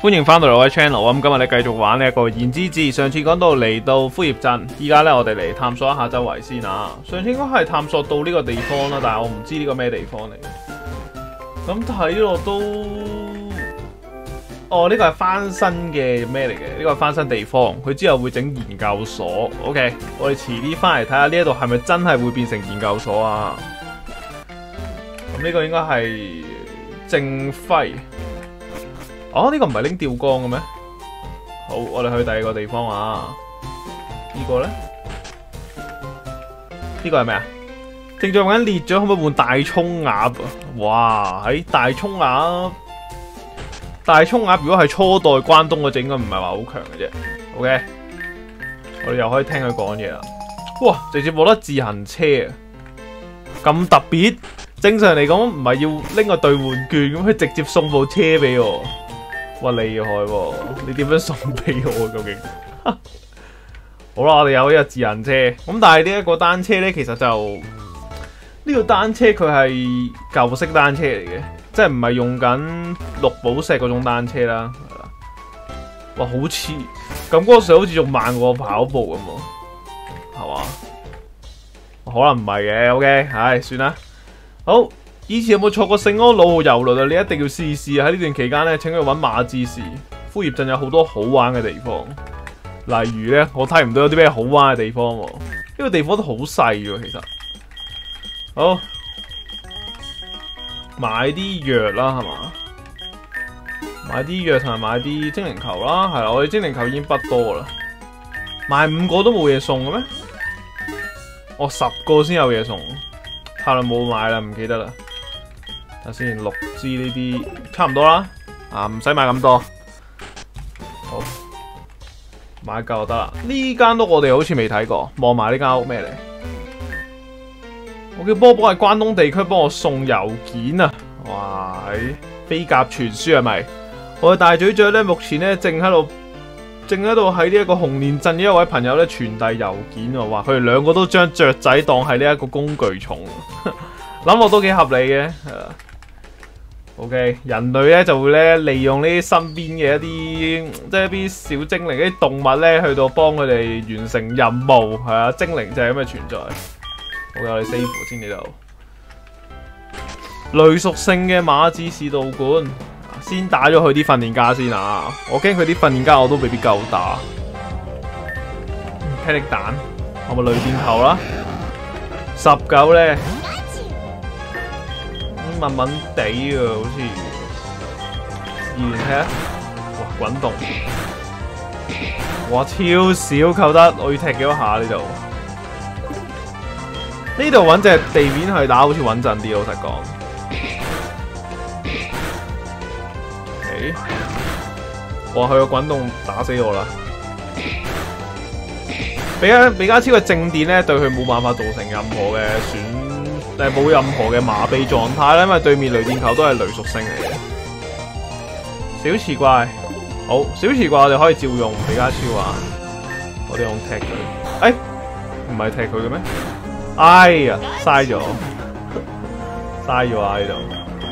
歡迎翻到嚟我嘅 channel 啊！咁今日咧繼續玩呢一個言之志。上次講到嚟到枯葉鎮，依家咧我哋嚟探索一下周圍先啊。上次應該係探索到呢個地方啦，但係我唔知呢個咩地方嚟嘅。咁睇落都，哦呢個係翻新嘅咩嚟嘅？呢個係翻新地方，佢之後會整研究所。OK， 我哋遲啲翻嚟睇下呢一度係咪真係會變成研究所啊？咁呢個應該係正輝。哦，呢個唔係拎吊光嘅咩？好，我哋去第二個地方啊。呢個咧？呢個係咩啊？正在揾緊裂咗，可唔可以換大蔥鴨啊？哇！喺大蔥鴨，大蔥鴨如果係初代關東嗰隻，應該唔係話好強嘅啫。OK， 我哋又可以聽佢講嘢啦。哇！直接獲得自行車啊！咁特別，正常嚟講唔係要拎個兌換券咁，佢直接送部車俾我。哇，厲害喎！你點樣送俾我究竟？好啦，我哋有呢個自行車，咁但係呢一個單車呢，其實就呢個單車佢係舊式單車嚟嘅，即係唔係用緊綠寶石嗰種單車啦。哇，好似咁嗰個時好似仲慢過跑步咁喎，係嘛？可能唔係嘅。OK， 唉，算啦。好。以前有冇坐過聖安魯號郵輪啊？你一定要試試啊！喺呢段期間咧，請去揾馬志士。枯葉鎮有好多好玩嘅地方，例如咧，我睇唔到有啲咩好玩嘅地方喎。呢個地方都好細喎，其實。好，買啲藥啦，係嘛？買啲藥同埋買啲精靈球啦，係啦，我哋精靈球已經不多啦。買5個都冇嘢送嘅咩？我10個先有嘢送，太耐冇買啦，唔記得啦。睇先，6支呢啲差唔多啦，啊唔使買咁多，好買夠就得啦。呢間屋我哋好似未睇過，望埋呢間屋咩嚟？我叫波波喺關東地區幫我送郵件啊！哇，飛鴿傳書係咪？我嘅大嘴雀咧，目前咧正喺度喺呢一個紅蓮鎮嘅一位朋友咧傳遞郵件啊！哇，佢哋兩個都將雀仔當係呢一個工具蟲，諗落都幾合理嘅，係啦。OK， 人類咧就會咧利用呢啲身邊嘅一啲即係一啲小精靈、啲動物咧去到幫佢哋完成任務，係啊，精靈就係咁嘅存在。OK， 我哋 save 先呢度。類屬性嘅馬志士道館，先打咗佢啲訓練家先啊！我驚佢啲訓練家我都未必夠打。霹靂彈，係咪雷電球啦？19咧。慢慢地啊，好似2連踢，哇滾動，哇超少扣得，我要踢幾多下呢度？呢度揾隻地面去打好似穩陣啲，老實講。OK， 哇佢個滾動打死我啦！比加超嘅正電咧，對佢冇辦法造成任何嘅冇任何嘅麻痹狀態啦，因為對面雷電球都係雷屬性嚟嘅。小刺怪，好，小刺怪我哋可以照用比加超啊，我哋用踢佢，唔係踢佢嘅咩？哎呀，嘥咗啊呢度，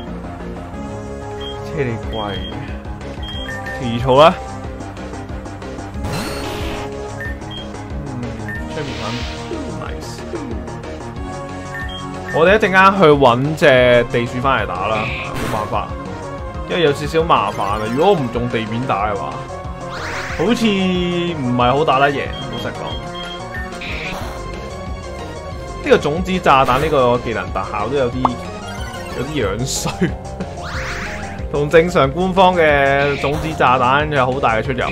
車你貴，遲草啦，出面揾 nice。我哋一陣間去揾隻地鼠翻嚟打啦，冇辦法，因為有少少麻煩啊。如果我唔用地面打嘅話，好似唔係好打得贏。老實講，呢個種子炸彈呢個技能特效都有啲樣衰，同正常官方嘅種子炸彈有好大嘅出入。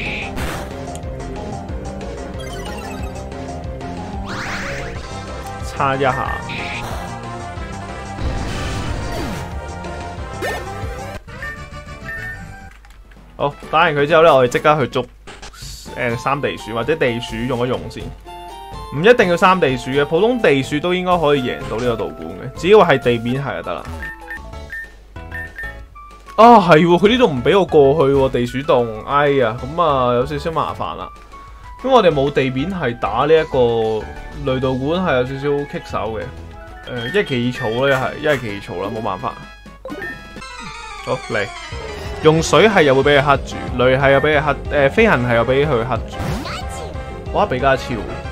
差一下。好，打完佢之後咧，我哋即刻去捉3地鼠或者地鼠用一用先，唔一定要3地鼠嘅，普通地鼠都應該可以贏到呢個道館嘅，只要係地面係就得啦。啊，係喎，佢呢度唔俾我過去喎，地鼠洞，哎呀，咁啊有少少麻煩啦，因為我哋冇地面係打呢一個雷道館係有少少棘手嘅，一係企草啦，一係企草啦，冇辦法。好嚟。 用水係又會俾佢黑住，雷係又俾佢黑，飛行係又俾佢黑住。哇！比加超，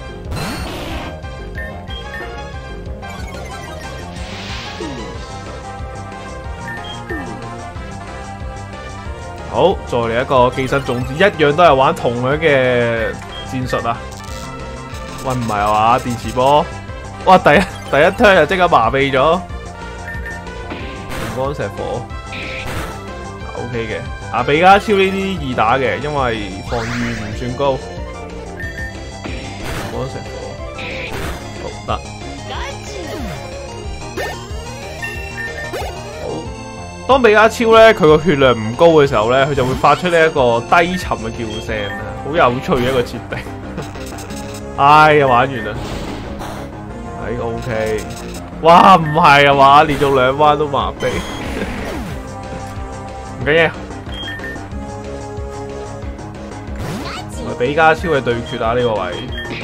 好，再嚟一個寄生種子，一樣都係玩同樣嘅戰術啊！喂，唔係啊嘛，電磁波，哇！第一 turn 就即刻麻痹咗，陽光石火 ，OK 嘅。啊，比加超呢啲易打嘅，因為防禦唔算高。陽光石火，好得。好，當比加超咧，佢個血量唔高嘅時候咧，佢就會發出呢一個低沉嘅叫聲啊，好有趣嘅一個設定。哎呀，玩完啦！哎 ，OK， 哇，唔係啊嘛，連續2彎都麻痹，唔緊要。同比加超嘅對決啊，呢個位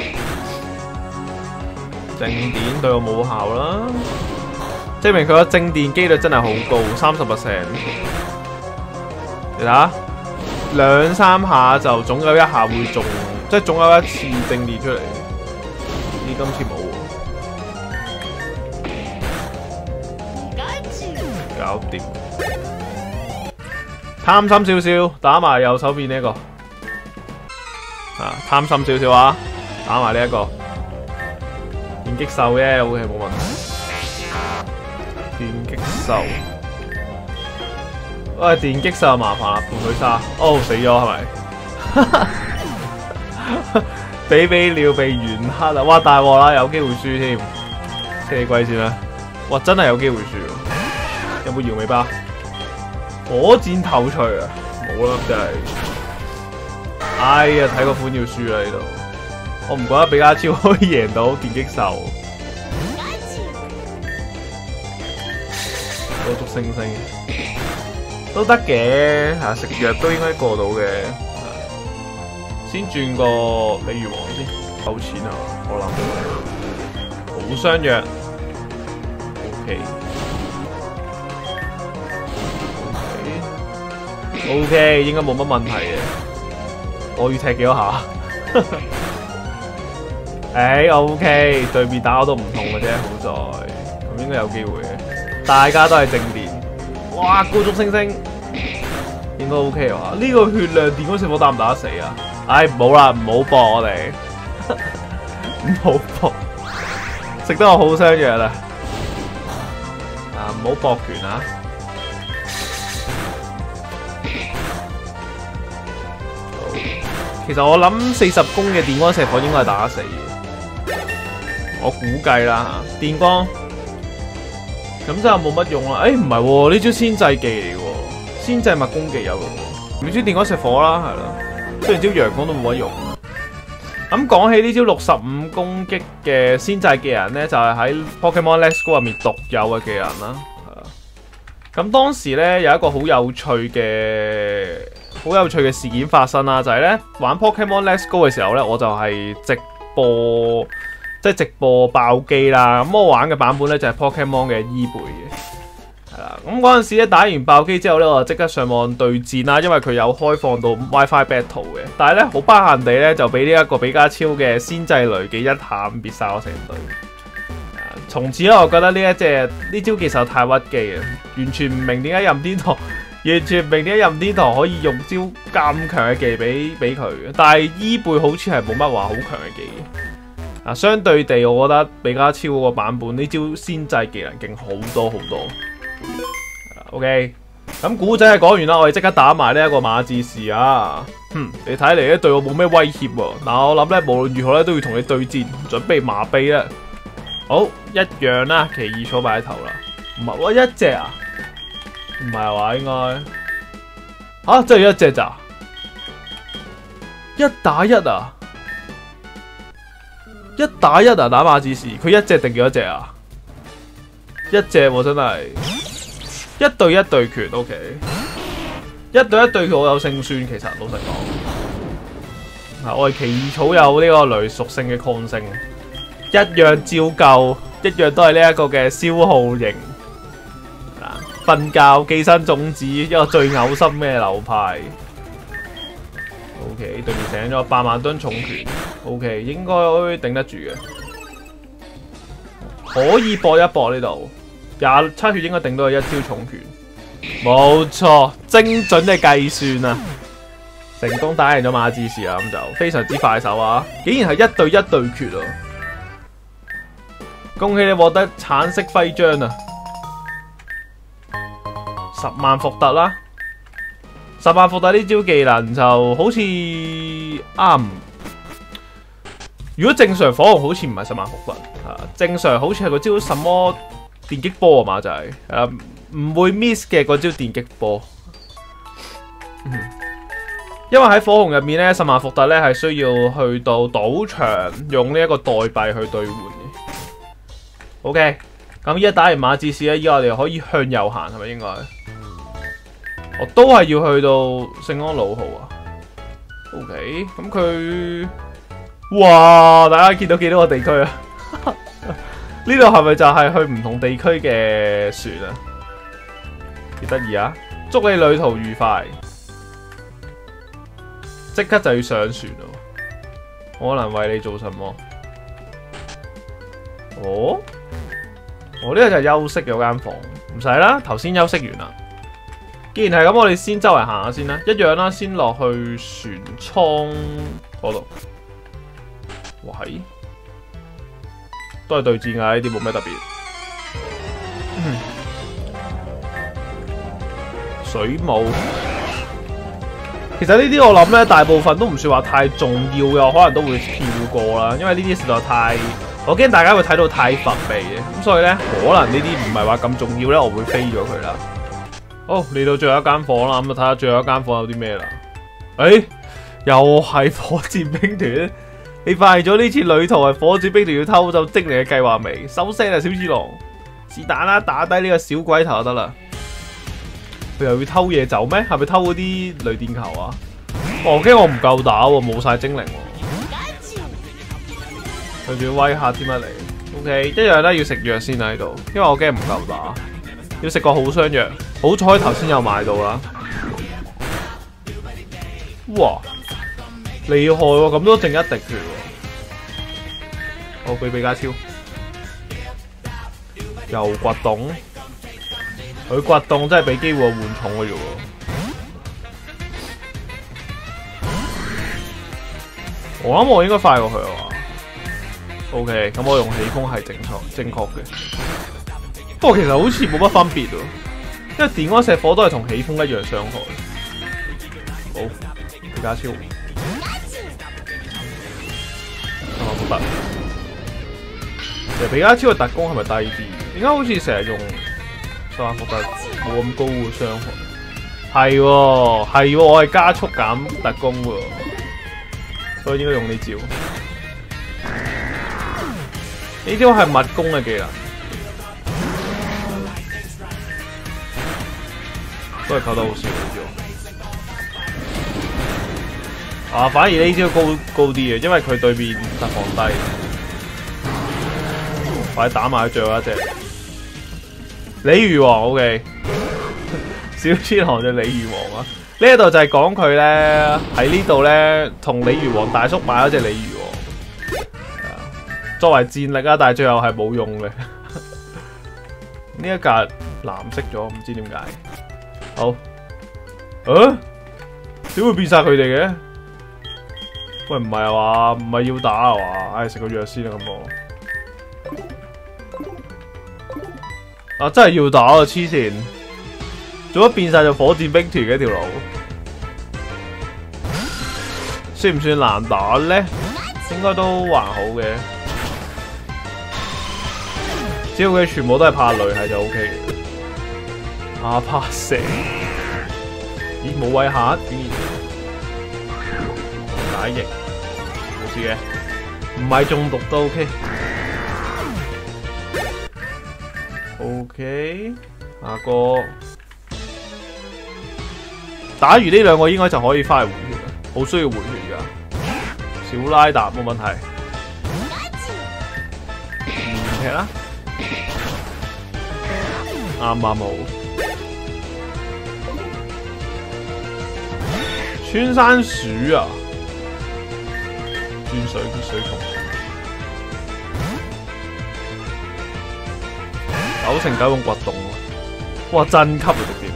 靜電對我冇效啦，證明佢個靜電機率真係好高，30%。你睇下，2-3下就總有一下會中。即係總有一次正電出嚟，咦？今次冇喎，搞掂。貪心少少，打埋右手邊呢一個，貪心少少啊，打埋呢一個電擊獸啫，OK 冇問題。電擊獸，喂，電擊獸麻煩啦，半腿沙，哦死咗係咪？比鳥被元黑啦！哇，大鑊啦，有機會輸添，車龜先啦！哇，真係有機會輸，有冇搖尾巴？火箭頭錘啊，冇啦，真係。哎呀，睇個款要輸啦呢度，我唔覺得比加超可以贏到電擊獸。多足星星都得嘅，食藥都應該過到嘅。先轉個鯉魚王先，夠錢啊！我諗好相約 ，OK， 應該冇乜問題嘅。我要踢幾多下？OK， 對面打我都唔痛嘅啫，好在咁應該有機會嘅。大家都係正電，哇！高足星星應該 OK 啊！呢個血量電光石火打唔打得死啊？唉，唔好啦，唔好搏我哋，唔好搏，食得我好相約啦，唔好搏拳啊！其實我諗40攻嘅電光石火應該係打得死嘅，我估計啦吓，電光咁就冇乜用啦。唔係喎，呢招先制技嚟嘅，先制物攻技有用，你招電光石火啦，係啦。雖然招陽光都冇乜用。咁講起呢招65攻擊嘅先制技能呢，就係喺 Pokemon Let's Go 入面獨有嘅技能啦。咁當時呢，有一個好有趣嘅事件發生啦，就係呢，玩 Pokemon Let's Go 嘅時候呢，我就係直播爆機啦。咁我玩嘅版本呢，就係 Pokemon 嘅伊貝嘅。咁嗰陣時咧，打完爆機之後咧，我就即刻上網對戰啦，因為佢有開放到 WiFi Battle 嘅。但係咧，好不幸地咧，就俾呢一個比加超嘅先制雷技一下咁滅晒我成隊。從此咧，我覺得呢招技實太屈機啊！完全唔明點解任天堂可以用招咁強嘅技俾佢。但係伊貝好似係冇乜話好強嘅技。相對地，我覺得比加超嗰個版本呢招先制技能勁好多好多。OK， 咁古仔係講完啦，我哋即刻打埋呢一個馬志士啊！你睇嚟咧對我冇咩威脅喎。嗱，我諗咧無論如何咧都要同你對戰，準備麻痹啦。好，一樣啦，奇異草擺喺頭啦。唔係，哇一隻啊？唔係話應該吓，真係一隻咋？1打1啊？1打1啊？打馬志士，佢一隻定幾多隻啊？一隻喎，真係。1對1對決 ，OK。1對1對決我有勝算，其實老實講。我係奇異草有呢個雷屬性嘅抗性，一樣照舊，一樣都係呢一個嘅消耗型。 瞓覺寄生種子，一個最嘔心嘅流派。OK， 對面醒咗8萬噸重拳 ，OK， 應該頂得住嘅，可以搏一搏呢度。27血應該頂到佢1招重拳，冇錯，精準嘅計算啊！成功打贏咗馬志士啊，咁就非常之快手啊！竟然係1對1對決啊！恭喜你獲得橙色徽章啊！10萬伏特啦，10萬伏特呢招技能就好似如果正常火紅好似唔係10萬伏特啊，正常好似係個招什麼電擊波啊嘛，就係唔會 miss 嘅嗰招電擊波。因為喺火紅入面咧，10萬伏特咧係需要去到賭場用呢一個代幣去兌換嘅。OK， 咁依家打完馬志士咧，依家我哋可以向右行，係咪應該？我都係要去到聖安魯號啊。OK， 咁佢，哇！大家見到幾多個地區啊？呢度係咪就係去唔同地區嘅船啊？幾得意啊！祝你旅途愉快。即刻就要上船咯！我能為你做什麼？哦，我呢個就係休息嗰間房，唔使啦，頭先休息完啦。既然係咁，我哋先周圍行下先啦，一樣啦，先落去船艙嗰度。哇係，都係對戰㗎，呢啲冇咩特別。水母。其實呢啲我諗咧，大部分都唔算話太重要嘅，我可能都會跳過啦，因為呢啲實在太，我驚大家會睇到太乏味嘅，咁所以咧，可能呢啲唔係話咁重要咧，我會飛咗佢啦。好，嚟到最後一間房啦，咁就睇下最後一間房有啲咩啦。又係火箭兵團，你發現咗呢次旅途係火箭兵團要偷走精靈嘅計劃未？收聲啦，小次郎，是但啦，打低呢個小鬼頭就得啦。佢又要偷嘢走咩？係咪偷嗰啲雷電球啊？我驚我唔夠打喎，冇晒精靈喎。佢仲要威嚇添乜嚟 ？OK， 一樣咧要食藥先喺度，因為我驚唔夠打，要食個好傷藥。好彩頭先有買到啦。哇，厲害喎！咁都剩一滴血喎。我俾比加超，又掘洞。佢掘洞真係俾機會我換重嘅啫喎。我諗我應該快過佢啊嘛。OK， 咁我用起風係正確嘅。不過其實好似冇乜分別喎，因為電光石火都係同起風一樣傷害。好，比加超，我覺得其實比加超嘅特攻係咪低啲？點解好似成日用10萬伏特冇咁高嘅傷害？係喎，我係加速減特攻喎，所以應該用呢招。呢招係密攻嘅技能，都係扣得好少呢招。反而呢招高啲嘅，因為佢對面特防低。快打埋最後一隻鯉魚王 ，OK。小天狼隻鯉魚王啊，呢一度就係講佢咧喺呢度咧同鯉魚王大叔買咗隻鯉魚王，作為戰力啊，但係最後係冇用嘅。呢一格藍色咗，唔知點解。好，點會變晒佢哋嘅？喂，唔係啊嘛，唔係要打啊嘛，唉，食個藥先啦咁我。真係要打啊！黐線，做乜變晒做火箭兵團嘅一條路？算唔算難打咧？應該都還好嘅，只要佢全部都係怕雷係就 OK 嘅。怕蛇，咦冇位下，竟然解翼，冇事嘅，唔係中毒都 OK。OK， 下個打完呢兩個應該就可以翻嚟回血啦，好需要回血噶。小拉達冇問題，連踢啦，啱啱好。 穿山鼠啊，轉水血水蟲，9/9用掘洞喎，哇真級啊直接，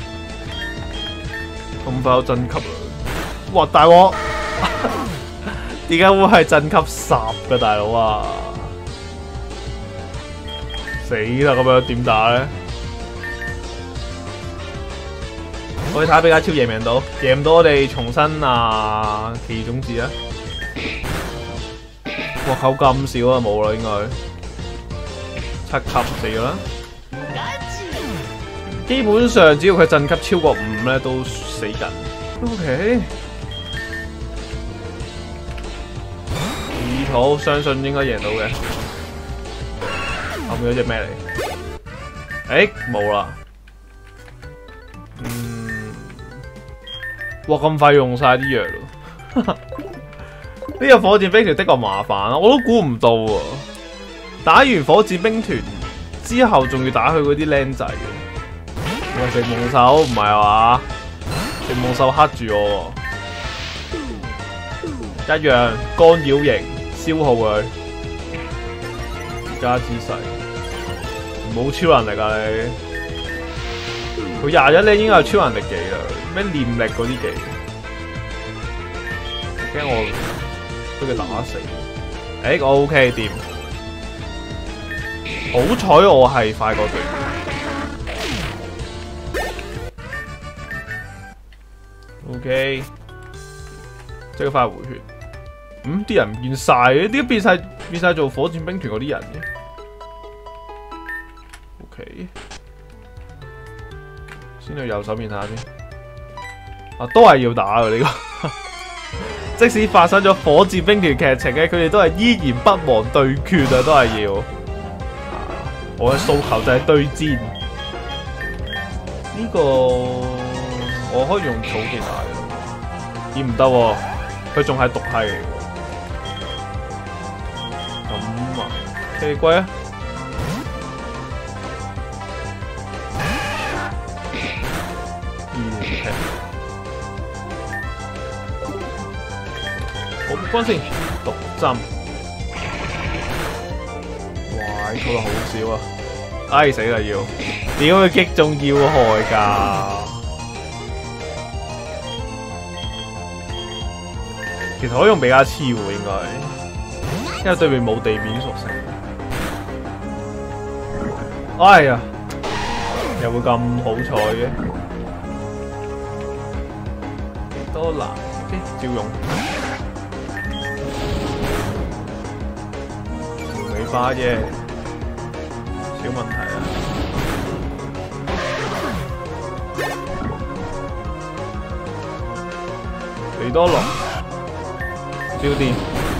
咁快有真級啦，哇大鑊，點解會係真級10嘅大佬啊？死啦！咁樣點打咧？我哋睇下比卡超贏唔贏到，贏唔到我哋重新啊奇異種子啊！哇口咁少啊，冇啦應該7級死咗啦。基本上只要佢震級超過5咧，都死緊。OK， 二土相信應該贏到嘅。後面嗰隻咩嚟？冇啦。哇咁快用晒啲藥咯！呢個火箭兵團的確麻煩啊，我都估唔到啊！打完火箭兵團之後，仲要打佢嗰啲僆仔嘅。喂，食夢獸唔係嘛？食夢獸黑住我喎，一樣干擾型消耗佢，加姿勢，冇超能力啊你！佢21咧應該有超能力技啦，咩念力嗰啲技，驚我俾佢打死。我 OK 掂，好彩我係快過隊。OK， 即刻快回血。啲人唔見晒嘅，點解變晒做火箭兵團嗰啲人嘅 ？OK。先去右手面睇下先，都係要打嘅呢個。即使發生咗火箭兵團劇情咧，佢哋都係依然不忘對決啊，都係要。我嘅訴求就係對戰。呢個我可以用草技打嘅，咦唔得喎，佢仲係毒系嚟嘅。咁啊，奇怪啊！好關先，毒針，哇！錯得好少啊！死啦要，點會擊中要害㗎？其實可以用比卡超喎，應該，因為對面冇地面屬性。哎呀，有冇咁好彩嘅？幾多難？照用。尾巴啫，小問題啊！幾多龍？照電。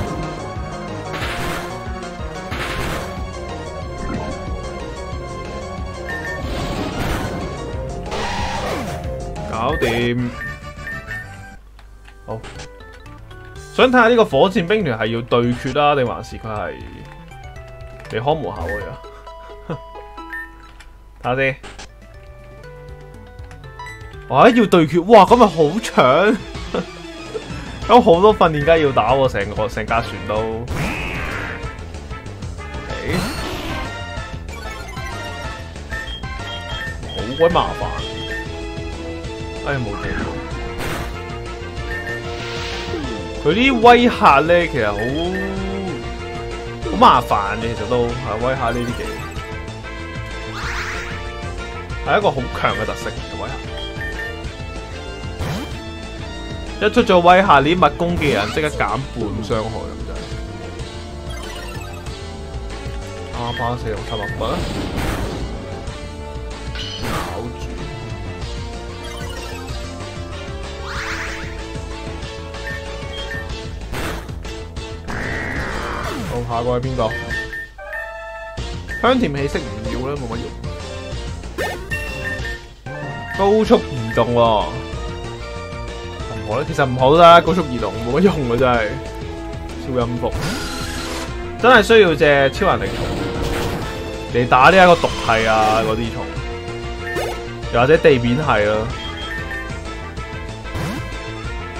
搞掂。好。想睇下呢個火箭兵團係要對決啊，定還是佢係嚟看門口嘅？睇下先。哇！要對決，哇！咁咪好長，有好多訓練家要打喎，成架船都。好鬼麻煩。冇做。佢啲威嚇咧，其實好麻煩嘅，其實都係威嚇呢啲技，係一個好強嘅特色嘅威嚇。一出咗威嚇，呢啲物攻嘅人即刻減半傷害咁就。巴4用700分，咬住。下個係邊個？香甜氣息唔要啦，冇乜用。高速移動喎，唔好咧，其實唔好啦，高速移動冇乜用嘅真係，超音符。真係需要隻超能力蟲嚟打呢一個毒系啊嗰啲蟲，又或者地面系啦。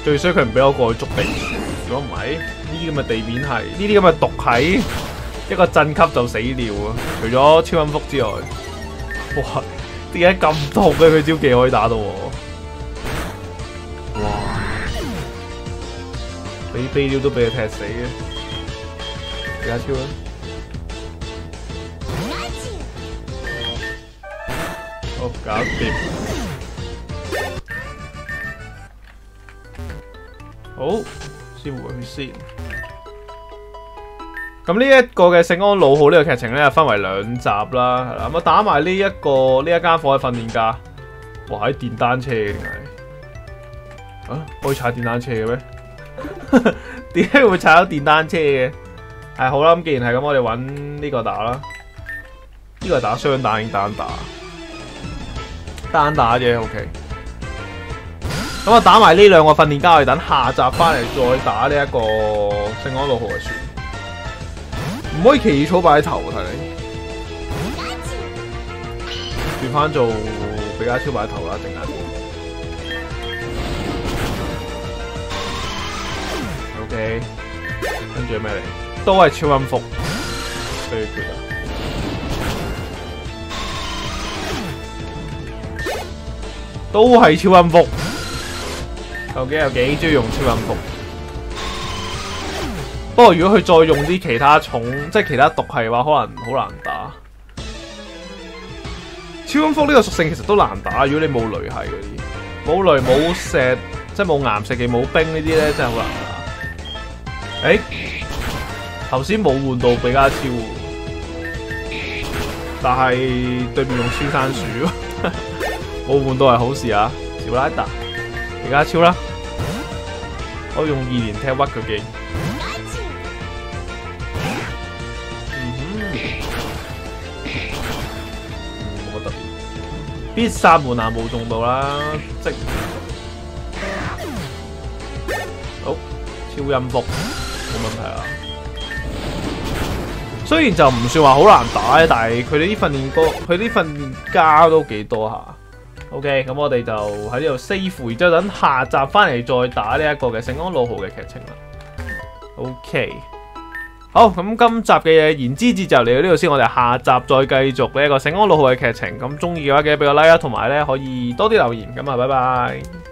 最衰佢唔俾我過去捉地，如果唔係呢啲咁嘅地面係呢啲咁嘅毒係一個震級就死了啊！除咗超音幅之外，哇！點解咁痛嘅佢招技可以打到我？哇！俾飛鏢都俾佢踢死嘅，而家超啦！好，搞掂。好，先回去先。咁呢一個嘅聖安老號呢個劇情咧，分為2集啦，係啦。咁啊打埋呢一間火嘅訓練家，哇！喺電單車嘅定係啊？可以踩電單車嘅咩？點解會踩到電單車嘅？係好啦，咁既然係咁，我哋揾呢個打啦。呢個係打雙打定單打？單打啫 ，OK。咁啊打埋呢2個訓練家，我哋等下集翻嚟再打呢一個聖安老號嘅船。唔可以奇異草擺喺頭睇你，轉翻做比卡超擺喺頭啦，定係？OK， 跟住咩嚟？都係超音幅，最攰啦。都係超音幅，究竟有幾中意用超音幅？不過如果佢再用啲其他重，即係其他毒系嘅話，可能好難打。超音幅呢個屬性其實都難打，如果你冇雷系嗰啲，冇雷冇石，即係冇岩石技冇冰呢啲咧，真係好難打。誒，頭先冇換到比卡超，但係對面用穿山鼠，冇換到係好事啊！小拉達，比卡超啦，我用2連踢屈佢技。必殺門檻冇中到啦，即好超音幅冇問題啦。雖然就唔算話好難打，但係佢哋啲訓練家都幾多下。OK， 咁我哋就喺呢度 save， 然之後等下集翻嚟再打呢一個嘅聖安老號嘅劇情啦。OK。好，咁今集嘅言之節就嚟到呢度先，我哋下集再繼續呢一個聖安老號嘅劇情。咁中意嘅話記得俾個 like 啦，同埋咧可以多啲留言。咁啊，拜拜。